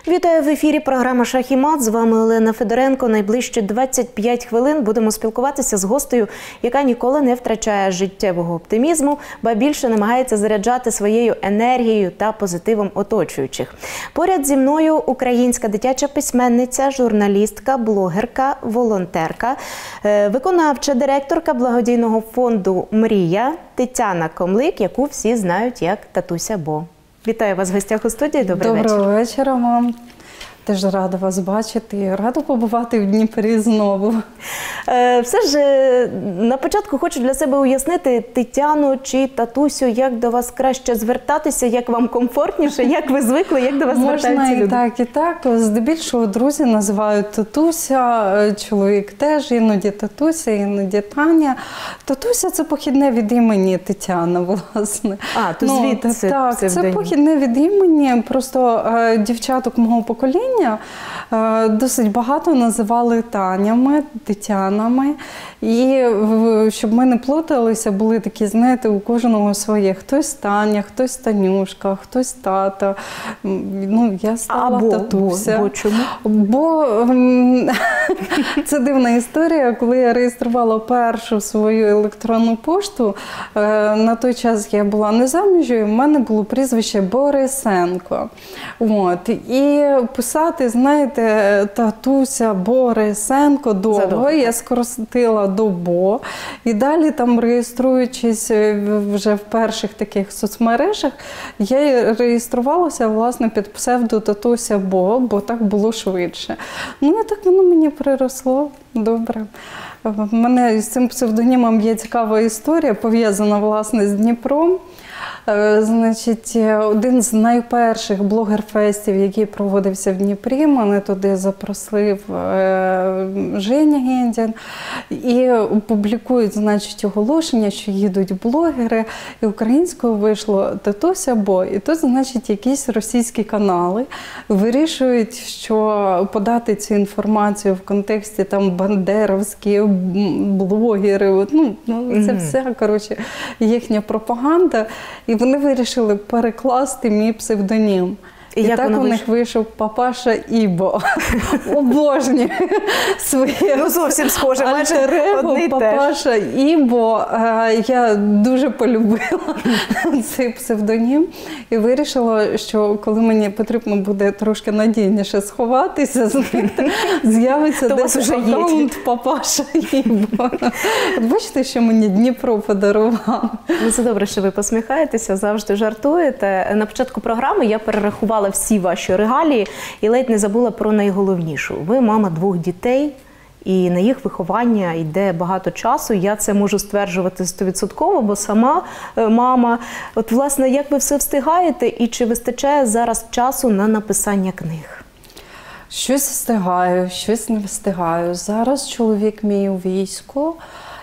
Вітаю в ефірі програма «Шах і мат». З вами Олена Федоренко. Найближчі 25 хвилин будемо спілкуватися з гостею, яка ніколи не втрачає життєвого оптимізму, ба більше намагається заряджати своєю енергією та позитивом оточуючих. Поряд зі мною українська дитяча письменниця, журналістка, блогерка, волонтерка, виконавча директорка благодійного фонду «Мрія» Тетяна Комлик, яку всі знають як Татуся Бо. Вітаю вас в гостях у студії. Добрий вечір. Доброго вечора вам. Теж рада вас бачити, рада побувати в Дніпрі знову. Все ж на початку хочу для себе уяснити, Тетяну чи Татусю, як до вас краще звертатися, як вам комфортніше, як ви звикли, як до вас звертаються люди? Можна і так. Здебільшого друзі називають Татуся, чоловік теж, іноді Татуся, іноді Таня. Татуся – це похідне від імені Тетяна, власне. А, то звідси так, це похідне від імені, просто дівчаток мого покоління досить багато називали Танями, Тетянами. І щоб ми не плуталися, були такі, знаєте, у кожного своє. Хтось Таня, хтось Танюшка, хтось тата. Ну, я стала Татуся. Бо чому? Бо це дивна історія. Коли я реєструвала першу свою електронну пошту, на той час я була не заміжньою, і в мене було прізвище Борисенко. От. І писати, знаєте, Татуся Борисенко довго, я скоротила до Бо. І далі, там, реєструючись вже в перших таких соцмережах, я реєструвалася, власне, під псевдо Татуся Бо, бо так було швидше. Ну, і так воно мені приросло. Добре. В мене з цим псевдонімом є цікава історія, пов'язана, власне, з Дніпром. Значить, один з найперших блогер-фестів, який проводився в Дніпрі, мене туди запросив Женя Гендін. І публікують, значить, оголошення, що їдуть блогери. І українською вийшло Татуся Бо. І тут, значить, якісь російські канали вирішують, що подати цю інформацію в контексті там бандеровські блогери. Ну, це все, коротше, їхня пропаганда. І вони вирішили перекласти мій псевдонім. І так у них вийшов Папаша Ібо. Обожнюю своє. Ну, зовсім схоже, майже одне й те. Папаша Ібо. Я дуже полюбила цей псевдонім і вирішила, що коли мені потрібно буде трошки надійніше сховатися, з'явиться десь аккаунт Папаша Ібо. Бачите, що мені Дніпро подарував? Ну, це добре, що ви посміхаєтеся, завжди жартуєте. На початку програми я перерахувала всі ваші регалії і ледь не забула про найголовнішу. Ви мама 2 дітей, і на їх виховання йде багато часу. Я це можу стверджувати 100%, бо сама мама. От, власне, як ви все встигаєте і чи вистачає зараз часу на написання книг? Щось встигаю, щось не встигаю. Зараз чоловік мій у війську.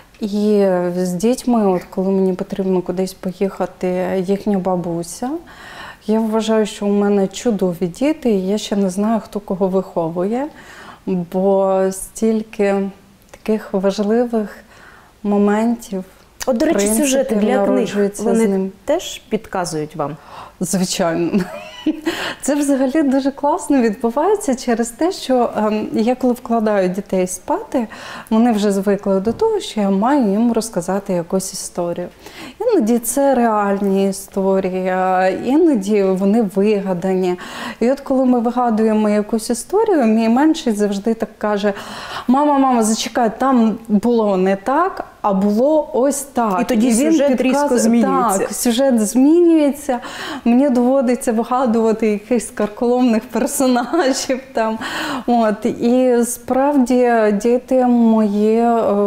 І з дітьми, от коли мені потрібно кудись поїхати, їхня бабуся. Я вважаю, що у мене чудові діти, і я ще не знаю, хто кого виховує, бо стільки таких важливих моментів. От, до речі, сюжети для книг, вони теж підказують вам? Звичайно. Це взагалі дуже класно відбувається через те, що я коли вкладаю дітей спати, вони вже звикли до того, що я маю їм розказати якусь історію. Іноді це реальні історії, іноді вони вигадані. І от коли ми вигадуємо якусь історію, мій менший завжди так каже: мама, зачекай, там було не так, а було ось так. І тоді сюжет різко змінюється. Так, сюжет змінюється. Мені доводиться вигадувати якихось карколомних персонажів там. От. І справді діти мої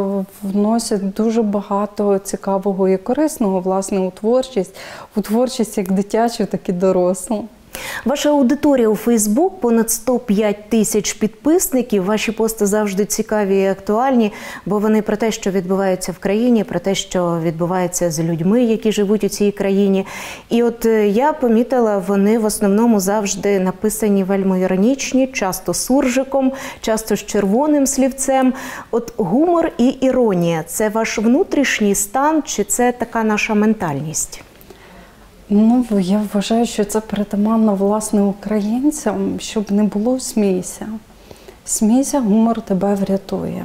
вносять дуже багато цікавого і корисного, власне, у творчість як дитячу, так і дорослу. Ваша аудиторія у Фейсбук – понад 105 тисяч підписників. Ваші пости завжди цікаві і актуальні, бо вони про те, що відбувається в країні, про те, що відбувається з людьми, які живуть у цій країні. І от я помітила, вони в основному завжди написані вельми іронічні, часто суржиком, часто з червоним слівцем. От гумор і іронія – це ваш внутрішній стан, чи це така наша ментальність? Ну, я вважаю, що це притаманно, власне, українцям, щоб не було смійся. Смійся, гумор тебе врятує.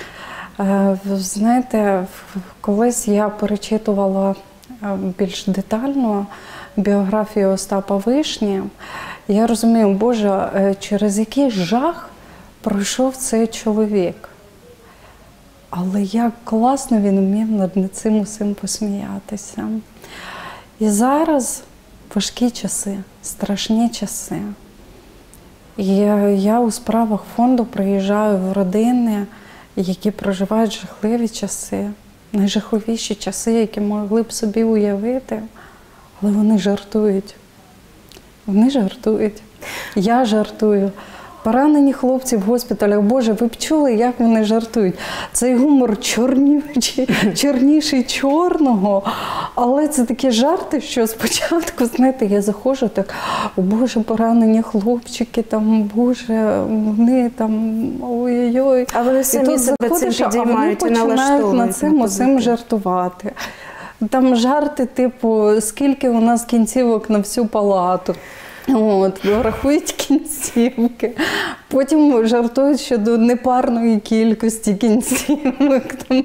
Знаєте, колись я перечитувала більш детально біографію Остапа Вишні. Я розумію, Боже, через який жах пройшов цей чоловік. Але як класно він вмів над цим усім посміятися. І зараз важкі часи, страшні часи. І я у справах фонду приїжджаю в родини, які проживають жахливі часи, найжахливіші часи, які могли б собі уявити, але вони жартують. Вони жартують. Я жартую. Поранені хлопці в госпіталях, Боже, ви б чули, як вони жартують. Цей гумор чорніший чорного, але це такі жарти, що спочатку, знаєте, я заходжу так, о Боже, поранені хлопчики, там, Боже, вони там, ой-ой-ой. А вони самі себе цим підіймають і налаштовують. Вони починають над цим усім жартувати. Там жарти, типу, скільки у нас кінцівок на всю палату. От, рахують кінцівки. Потім жартують щодо непарної кількості кінцівок.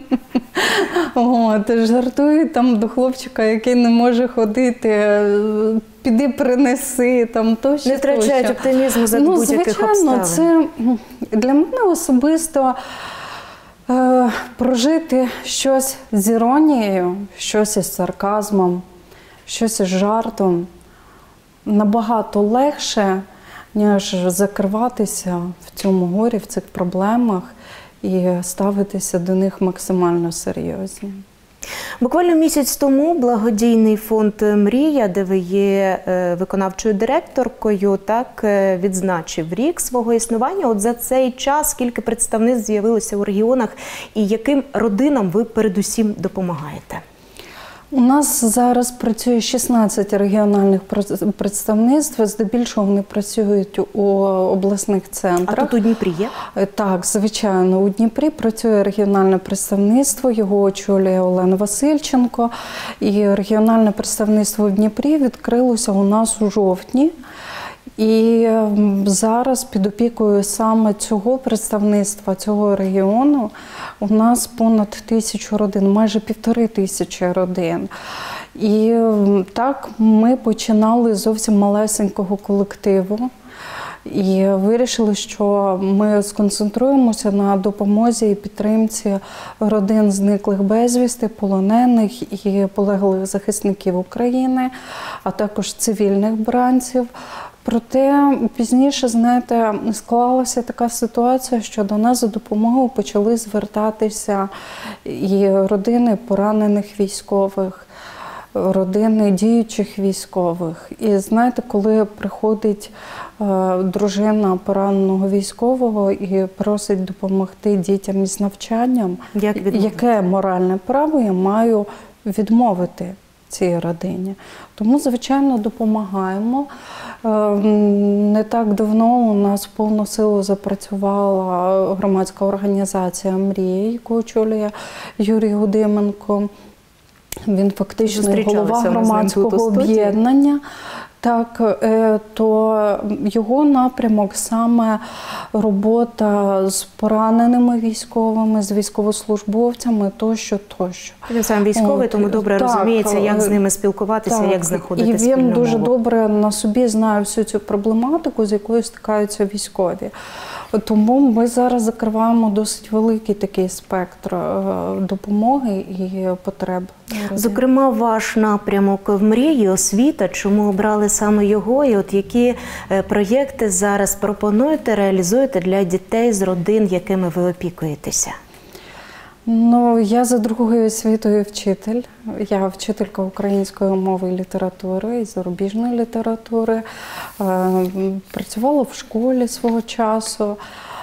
От, жартують там до хлопчика, який не може ходити, піди принеси, там тощо. Не втрачають оптимізму за будь-яких обставин. Звичайно, це для мене особисто прожити щось з іронією, щось із сарказмом, щось із жартом набагато легше, ніж закриватися в цьому горі, в цих проблемах і ставитися до них максимально серйозно. Буквально місяць тому благодійний фонд «Мрія», де ви є виконавчою директоркою, так, відзначив рік свого існування. От за цей час скільки представництв з'явилося у регіонах і яким родинам ви передусім допомагаєте? У нас зараз працює 16 регіональних представництв, здебільшого вони працюють у обласних центрах. А тут у Дніпрі є? Так, звичайно. У Дніпрі працює регіональне представництво, його очолює Олена Васильченко. І регіональне представництво в Дніпрі відкрилося у нас у жовтні. І зараз під опікою саме цього представництва, цього регіону, у нас понад 1000 родин, майже 1500 родин. І так ми починали з зовсім малесенького колективу. І вирішили, що ми сконцентруємося на допомозі і підтримці родин зниклих безвісти, полонених і полеглих захисників України, а також цивільних бранців. Проте пізніше, знаєте, склалася така ситуація, що до нас за допомогою почали звертатися і родини поранених військових, родини діючих військових. І знаєте, коли приходить дружина пораненого військового і просить допомогти дітям із навчанням, яке моральне право я маю відмовити цій родині? Тому, звичайно, допомагаємо. Не так давно у нас в повну силу запрацювала громадська організація «Мрія», яку очолює Юрій Гудименко. Він фактично голова громадського об'єднання. Так, то його напрямок саме робота з пораненими військовими, з військовослужбовцями, тощо. Він сам військовий, тому добре розуміється, як з ними спілкуватися, як знаходити спільну мову. І він дуже добре на собі знає всю цю проблематику, з якою стикаються військові. Тому ми зараз закриваємо досить великий такий спектр допомоги і потреб. Зокрема, ваш напрямок в «Мрії» – освіта. Чому обрали саме його? І от які проєкти зараз пропонуєте, реалізуєте для дітей з родин, якими ви опікуєтеся? Ну, я за другою освітою вчитель. Я вчителька української мови і літератури, і зарубіжної літератури. Працювала в школі свого часу.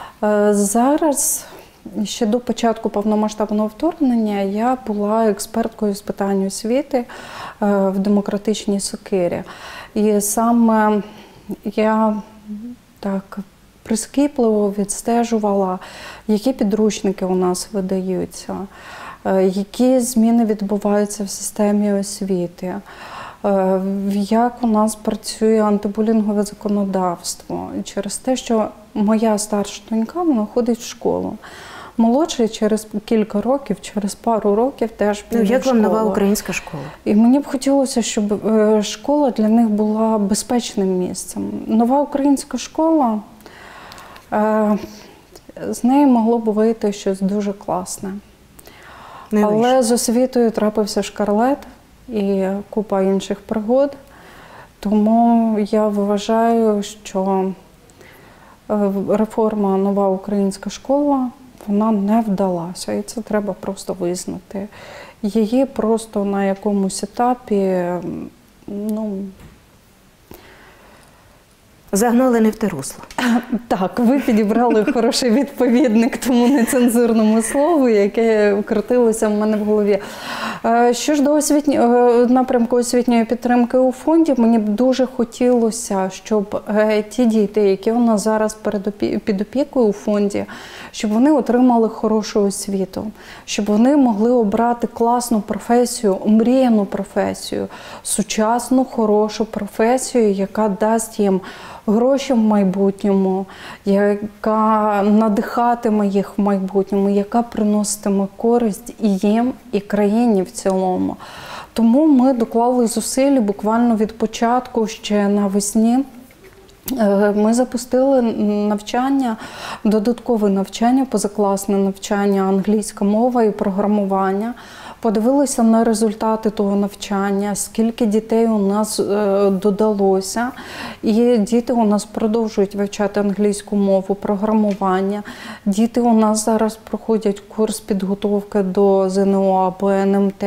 Зараз, ще до початку повномасштабного вторгнення, я була експерткою з питань освіти в Демократичній Сокирі. І саме я так прискіпливо відстежувала, які підручники у нас видаються, які зміни відбуваються в системі освіти, як у нас працює антибулінгове законодавство. Через те, що моя старша донька, вона ходить в школу. Молодший через кілька років, через пару років теж піде в школу. Як вам нова українська школа? І мені б хотілося, щоб школа для них була безпечним місцем. Нова українська школа, з неї могло б вийти щось дуже класне. Але з освітою трапився шкарлет і купа інших пригод. Тому я вважаю, що реформа «Нова українська школа» вона не вдалася. І це треба просто визнати. Її просто на якомусь етапі, загнали не в те русло. Так, ви підібрали хороший відповідник тому нецензурному слову, яке крутилося в мене в голові. Що ж до напрямку освітньої підтримки у фонді, мені б дуже хотілося, щоб ті діти, які у нас зараз під опікою у фонді, щоб вони отримали хорошу освіту, щоб вони могли обрати класну професію, омріяну професію, сучасну, хорошу професію, яка дасть їм гроші в майбутньому, яка надихатиме їх в майбутньому, яка приноситиме користь і їм, і країні в цілому. Тому ми доклали зусиль буквально від початку, ще навесні. Ми запустили навчання, додаткове навчання, позакласне навчання, англійська мова і програмування. Подивилися на результати того навчання, скільки дітей у нас додалося. І діти у нас продовжують вивчати англійську мову, програмування. Діти у нас зараз проходять курс підготовки до ЗНО або НМТ.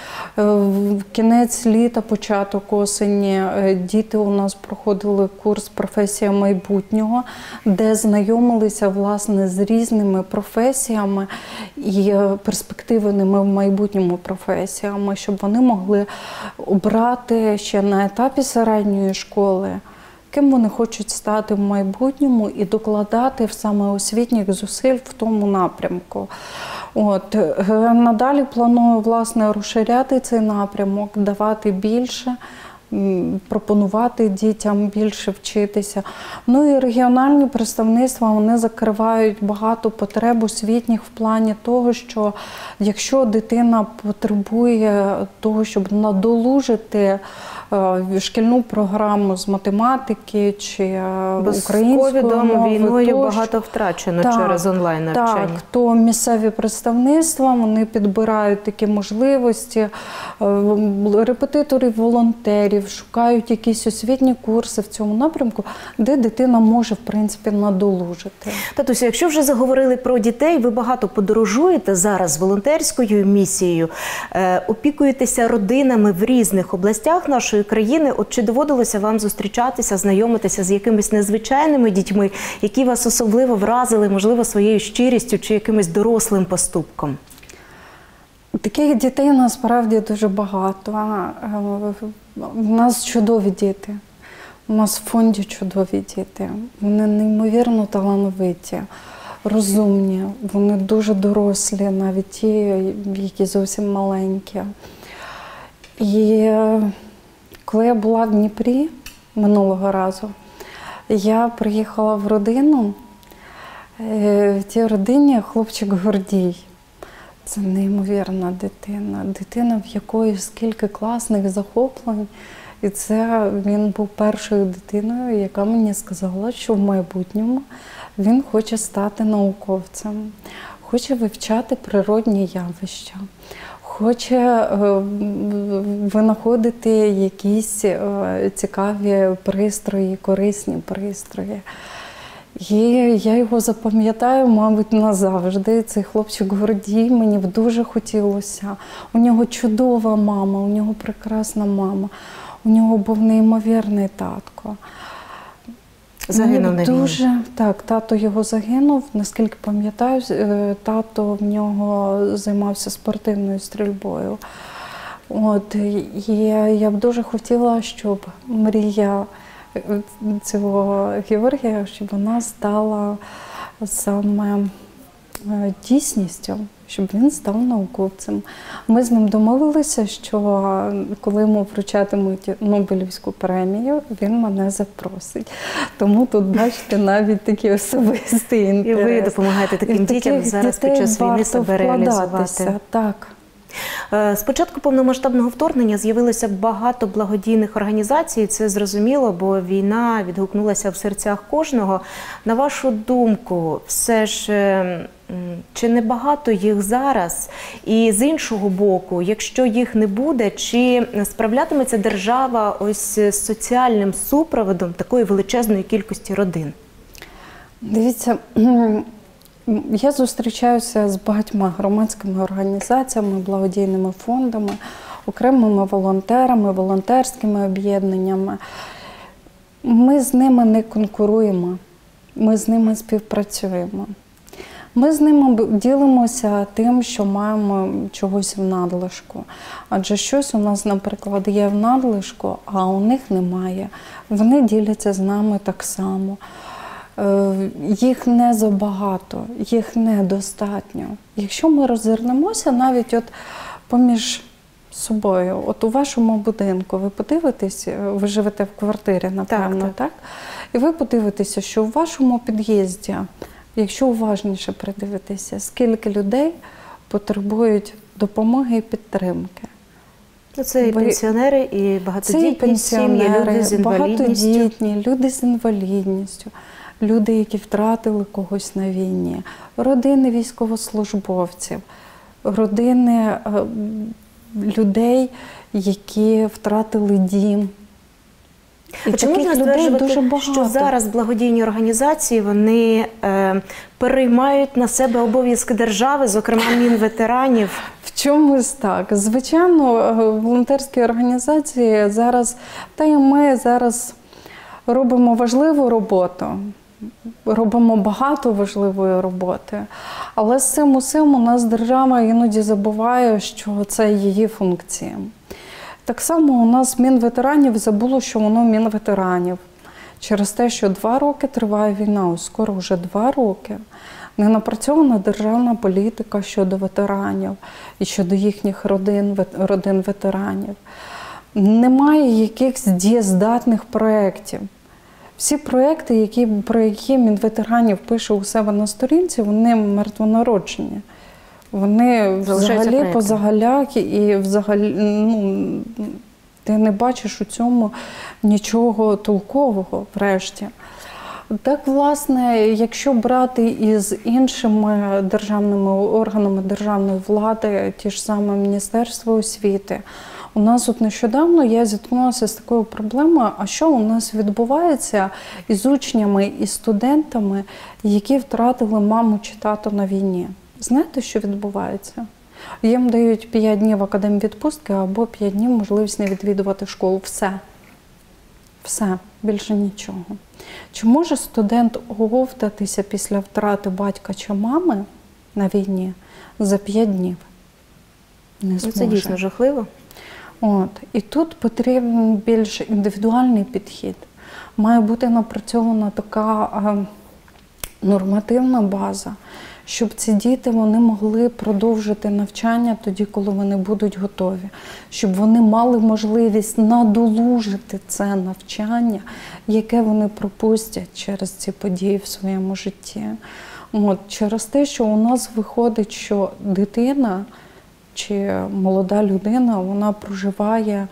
В кінець літа, початок осені діти у нас проходили курс «Професія майбутнього», де знайомилися, власне, з різними професіями і перспективними в майбутньому професіями, щоб вони могли обрати ще на етапі середньої школи, ким вони хочуть стати в майбутньому і докладати саме освітніх зусиль в тому напрямку. Надалі планую, власне, розширяти цей напрямок, давати більше, пропонувати дітям більше вчитися. Ну і регіональні представництва, вони закривають багато потреб освітніх в плані того, що якщо дитина потребує того, щоб надолужити шкільну програму з математики чи української мови, війною багато втрачено через онлайн-навчання. Так, то місцеві представництва, вони підбирають такі можливості, репетиторів, волонтерів, шукають якісь освітні курси в цьому напрямку, де дитина може, в принципі, надолужити. Татусю, якщо вже заговорили про дітей, ви багато подорожуєте зараз волонтерською місією, опікуєтеся родинами в різних областях нашої країни. От чи доводилося вам зустрічатися, знайомитися з якимись незвичайними дітьми, які вас особливо вразили, можливо, своєю щирістю чи якимось дорослим поступком? Таких дітей насправді дуже багато. У нас чудові діти. У нас в фонді чудові діти. Вони неймовірно талановиті, розумні, вони дуже дорослі, навіть ті, які зовсім маленькі. І коли я була в Дніпрі минулого разу, я приїхала в родину. В тій родині хлопчик Гордій. Це неймовірна дитина. Дитина, в якої скільки класних захоплень. І це він був першою дитиною, яка мені сказала, що в майбутньому він хоче стати науковцем, хоче вивчати природні явища, хоче винаходити якісь цікаві пристрої, корисні пристрої. І я його запам'ятаю, мабуть, назавжди. Цей хлопчик Гордій, мені б дуже хотілося. У нього чудова мама, у нього прекрасна мама. У нього був неймовірний татко. Загинув на війні. Так, тато його загинув. Наскільки пам'ятаю, тато в нього займався спортивною стрільбою. І я б дуже хотіла, щоб мрія цього Георгія, щоб вона стала саме дійсністю, щоб він став науковцем. Ми з ним домовилися, що коли йому вручатимуть Нобелівську премію, він мене запросить. Тому тут, бачите, навіть такий особистий інтерес. І ви допомагаєте таким дітям зараз під час війни себе реалізувати. Так. З початку повномасштабного вторгнення з'явилося багато благодійних організацій. Це зрозуміло, бо війна відгукнулася в серцях кожного. На вашу думку, все ж, чи не багато їх зараз? І з іншого боку, якщо їх не буде, чи справлятиметься держава ось з соціальним супроводом такої величезної кількості родин? Дивіться, я зустрічаюся з багатьма громадськими організаціями, благодійними фондами, окремими волонтерами, волонтерськими об'єднаннями. Ми з ними не конкуруємо, ми з ними співпрацюємо. Ми з ними ділимося тим, що маємо чогось в надлишку. Адже щось у нас, наприклад, є в надлишку, а у них немає. Вони діляться з нами так само. Їх не забагато, їх недостатньо. Якщо ми роззирнемося навіть от поміж собою, от у вашому будинку, ви подивитесь, ви живете в квартирі, напевно, так? І ви подивитеся, що у вашому під'їзді, якщо уважніше придивитися, скільки людей потребують допомоги і підтримки. Це і пенсіонери, і багатодітні сім'ї, люди з інвалідністю. Багатодітні, люди з інвалідністю, люди, які втратили когось на війні, родини військовослужбовців, родини людей, які втратили дім. І чи можна стверджувати, що зараз благодійні організації, вони переймають на себе обов'язки держави, зокрема Мінветеранів? В чомусь так. Звичайно, волонтерські організації зараз, та й ми зараз робимо важливу роботу, робимо багато важливої роботи, але з цим усім у нас держава іноді забуває, що це її функція. Так само у нас Мінветеранів забуло, що воно Мінветеранів. Через те, що 2 роки триває війна, ось скоро вже 2 роки, не напрацьована державна політика щодо ветеранів і щодо їхніх родин ветеранів. Немає якихось дієздатних проєктів. Всі проєкти, про які Мінветеранів пише у себе на сторінці, вони мертвонароджені. Вони взагалі позагаляки і взагалі, ти не бачиш у цьому нічого толкового врешті. Так, власне, якщо брати із іншими державними органами державної влади, ті ж саме Міністерство освіти, у нас от нещодавно я зіткнулася з такою проблемою, а що у нас відбувається із учнями і студентами, які втратили маму чи тато на війні. Знаєте, що відбувається? Їм дають 5 днів академвідпустки або 5 днів можливість не відвідувати школу. Все. Все. Більше нічого. Чи може студент оговтатися після втрати батька чи мами на війні за 5 днів? Не зможе. Це дійсно жахливо. І тут потрібен більш індивідуальний підхід. Має бути напрацьована така нормативна база, щоб ці діти вони могли продовжити навчання тоді, коли вони будуть готові. Щоб вони мали можливість надолужити це навчання, яке вони пропустять через ці події в своєму житті. Через те, що у нас виходить, що дитина чи молода людина, вона проживає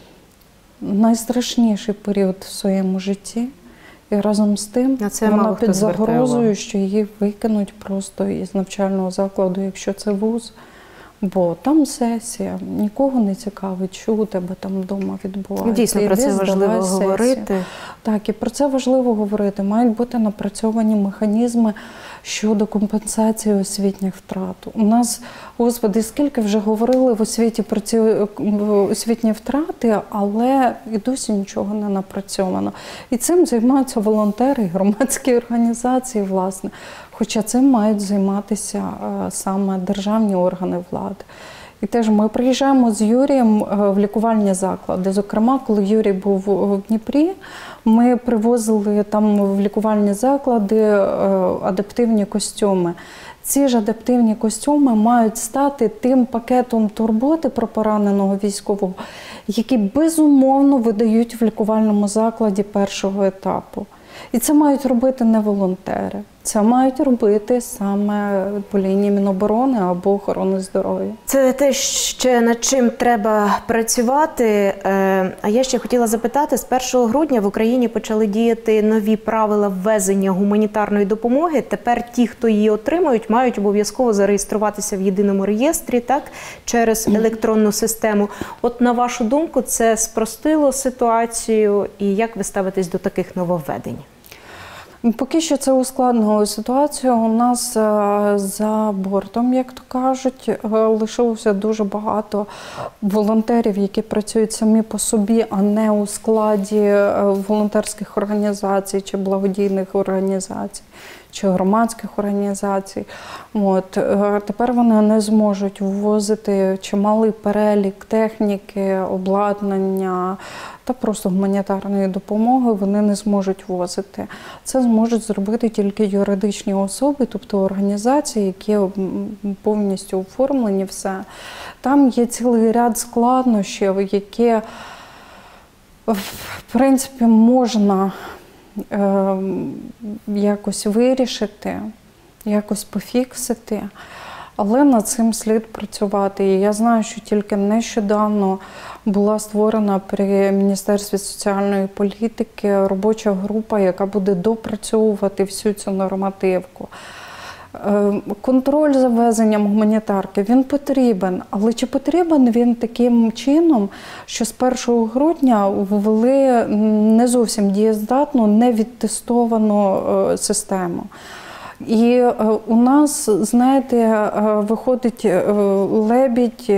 найстрашніший період в своєму житті. І разом з тим вона під загрозою, що її викинуть просто із навчального закладу, якщо це вуз. Бо там сесія, нікого не цікавить, що у тебе там вдома відбувається. Дійсно, про це важливо говорити. Так, і про це важливо говорити. Мають бути напрацьовані механізми щодо компенсації освітніх втрат. У нас, Господи, скільки вже говорили в освіті про ці освітні втрати, але і досі нічого не напрацьовано. І цим займаються волонтери, громадські організації, власне. Хоча цим мають займатися саме державні органи влади. І теж ми приїжджаємо з Юрієм в лікувальні заклади. Зокрема, коли Юрій був в Дніпрі, ми привозили там в лікувальні заклади адаптивні костюми. ці ж адаптивні костюми мають стати тим пакетом турботи про пораненого військового, який безумовно видають в лікувальному закладі першого етапу. І це мають робити не волонтери, це мають робити саме по лінії Міноборони або охорони здоров'я. Це те, ще над чим треба працювати. А я ще хотіла запитати, з 1 грудня в Україні почали діяти нові правила ввезення гуманітарної допомоги. Тепер ті, хто її отримують, мають обов'язково зареєструватися в єдиному реєстрі, так, через електронну систему. От на вашу думку, це спростило ситуацію, і як ви ставитесь до таких нововведень? Поки що це ускладнило ситуацію. У нас за бортом, як то кажуть, лишилося дуже багато волонтерів, які працюють самі по собі, а не у складі волонтерських організацій чи благодійних організацій, чи громадських організацій. Тепер вони не зможуть ввозити чималий перелік техніки, обладнання та просто гуманітарної допомоги вони не зможуть возити. Це зможуть зробити тільки юридичні особи, тобто організації, які повністю оформлені, все. Там є цілий ряд складнощів, які, в принципі, можна якось вирішити, якось пофіксити, але над цим слід працювати. І я знаю, що тільки нещодавно була створена при Міністерстві соціальної політики робоча група, яка буде допрацьовувати всю цю нормативку. Контроль за ввезенням гуманітарки, він потрібен, але чи потрібен він таким чином, що з 1 грудня ввели не зовсім дієздатну, невідтестовану систему. І у нас, знаєте, виходить лебідь,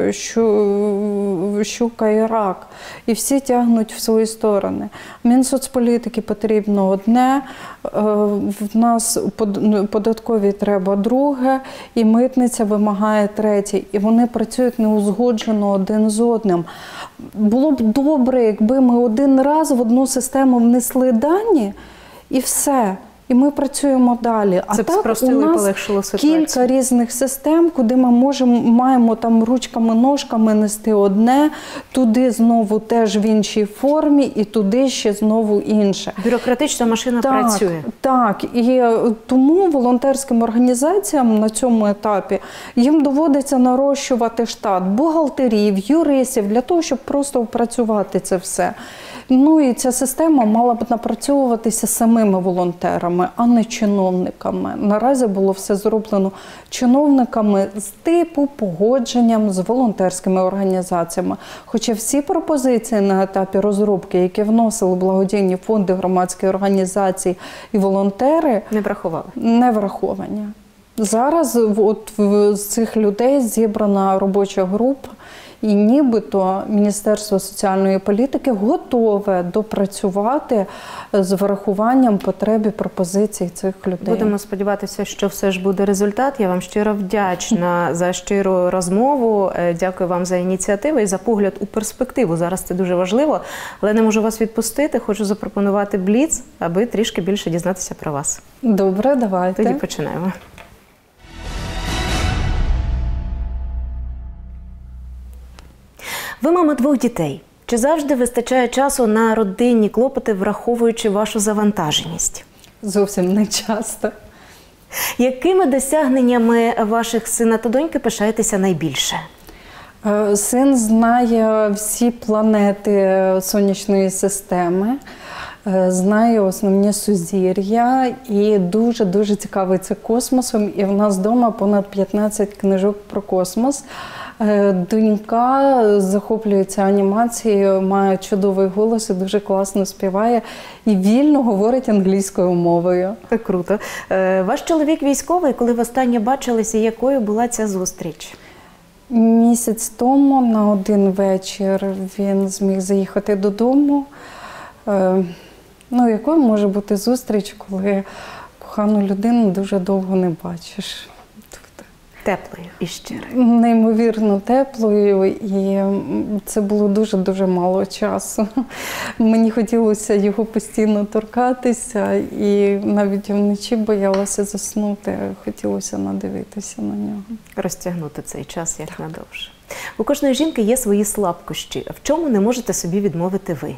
щука і рак, і всі тягнуть в свої сторони. Мінсоцполітики потрібно одне, в нас податкові треба друге, і митниця вимагає третє. І вони працюють неузгоджено один з одним. Було б добре, якби ми один раз в одну систему внесли дані, і все. І ми працюємо далі. Це б спростило і полегшило ситуацію. Кілька різних систем, куди ми маємо там ручками-ножками нести одне, туди знову теж в іншій формі, і туди ще знову інше. Бюрократична машина працює. Так, і тому волонтерським організаціям на цьому етапі їм доводиться нарощувати штат бухгалтерів, юристів, для того, щоб просто опрацювати це все. І ця система мала б напрацьовуватися самими волонтерами, а не чиновниками. Наразі було все зроблено чиновниками з типу погодженням з волонтерськими організаціями. Хоча всі пропозиції на етапі розробки, які вносили благодійні фонди, громадські організації і волонтери, не враховані. Зараз з цих людей зібрана робоча група, і нібито Міністерство соціальної політики готове допрацювати з врахуванням потреб і пропозицій цих людей. Будемо сподіватися, що все ж буде результат. Я вам щиро вдячна за щиру розмову. Дякую вам за ініціативу і за погляд у перспективу. Зараз це дуже важливо, але не можу вас відпустити. Хочу запропонувати бліц, аби трішки більше дізнатися про вас. Добре, давайте. Тоді починаємо. Ви мама 2 дітей. Чи завжди вистачає часу на родинні клопоти, враховуючи вашу завантаженість? Зовсім не часто. Якими досягненнями ваших сина та доньки пишаєтеся найбільше? Син знає всі планети сонячної системи, знає основні сузір'я і дуже-дуже цікавиться космосом. І в нас вдома понад 15 книжок про космос. Донька захоплюється анімацією, має чудовий голос і дуже класно співає і вільно говорить англійською мовою. Так круто. Ваш чоловік військовий, коли востаннє бачилися, якою була ця зустріч? Місяць тому на один вечір він зміг заїхати додому. Якою може бути зустріч, коли кохану людину дуже довго не бачиш? Теплою і щирою. Неймовірно теплою, і це було дуже-дуже мало часу. Мені хотілося його постійно торкатися, і навіть вночі боялася заснути, хотілося надивитися на нього. Розтягнути цей час як надовше. У кожної жінки є свої слабкощі. В чому не можете собі відмовити ви?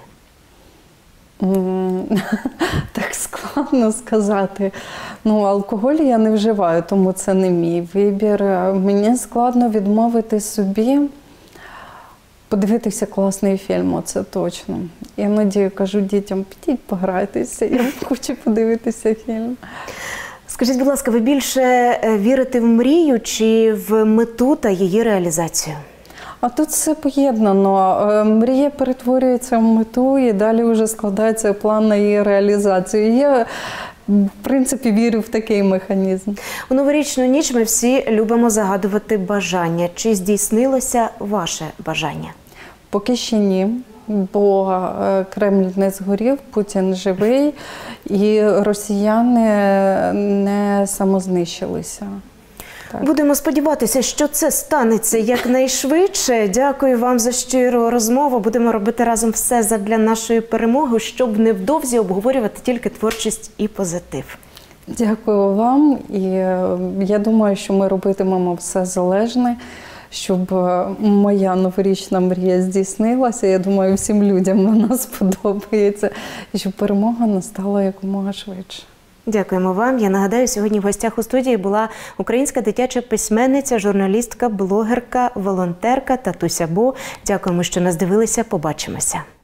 Так складно сказати. Алкоголь я не вживаю, тому це не мій вибір. Мені складно відмовити собі подивитися класний фільм, оце точно. Іноді кажу дітям, підіть пограйтеся, я хочу подивитися фільм. Скажіть, будь ласка, ви більше вірите в мрію чи в мету та її реалізацію? А тут все поєднано. Мрія перетворюється в мету і далі вже складається план на її реалізацію. Я, в принципі, вірю в такий механізм. У новорічну ніч ми всі любимо загадувати бажання. Чи здійснилося ваше бажання? Поки ще ні, бо Кремль не згорів, Путін живий і росіяни не самознищилися. Так. Будемо сподіватися, що це станеться якнайшвидше. Дякую вам за щиру розмову. Будемо робити разом все задля нашої перемоги, щоб невдовзі обговорювати тільки творчість і позитив. Дякую вам. І я думаю, що ми робитимемо все залежне, щоб моя новорічна мрія здійснилася. Я думаю, всім людям вона сподобається. І щоб перемога настала якомога швидше. Дякуємо вам. Я нагадаю, сьогодні в гостях у студії була українська дитяча письменниця, журналістка, блогерка, волонтерка Татуся Бо. Дякуємо, що нас дивилися. Побачимося.